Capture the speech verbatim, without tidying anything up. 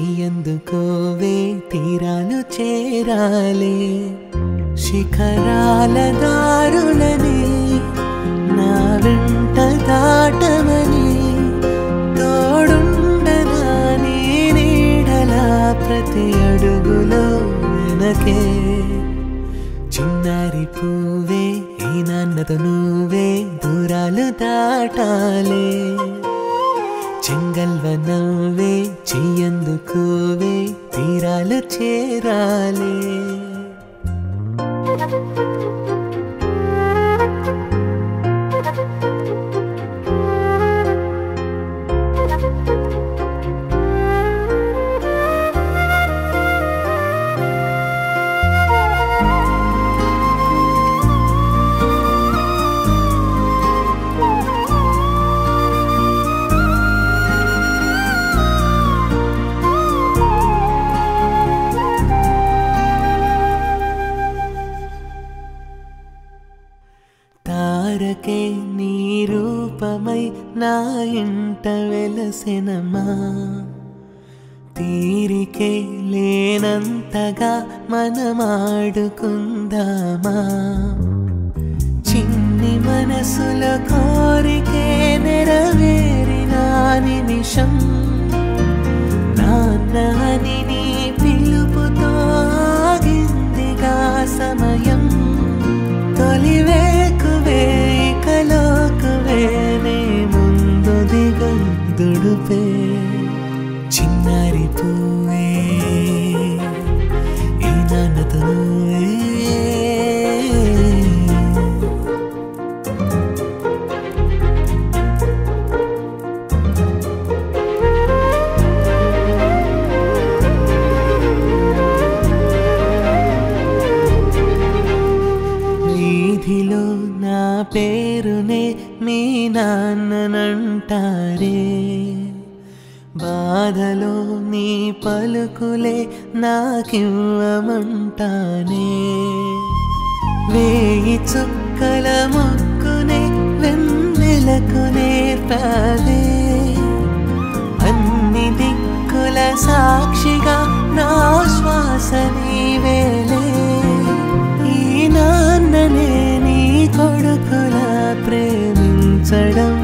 చెయ్యందుకోవే తీరాలు చేరాలే శిఖరాల దారులని నా వెంట దాటమని తోడుండనా నీ నీడలా ప్రతి అడుగులో వెనకే చిన్నారి పువ్వే ఈ నాన్నతో నువ్వే దూరాలు దాటాలే చెంగల్వ నవ్వే చెయ్యందుకోవే తీరాలు చేరాలే తారకే నీ రూపమై నా ఇంట వెలసెనమా తీరికే లేనంతగా మనమాడుకుందామా చిన్ని మనసుల కోరికే నెరవేరిన నిమిషం నాన్న అని నీ పిలుపుతో ఆగిందిగా సమయం తొలివేకువే కలోకువే నే ముందు దిగదుడుపే చిన్నారి పువ్వే ఈ నాన్నతో వీధిలో నా పేరునే మీ నాన్ననంటారే బాధలో నీ పలుకులే నాకివ్వమంటానే వేయి చుక్కల మొక్కునే వెన్నెలకు నేర్పావే అన్ని దిక్కుల సాక్షిగా నా శ్వాస నీవేలే ఈ నాన్ననే నీ కొడుకులా ప్రేమించడం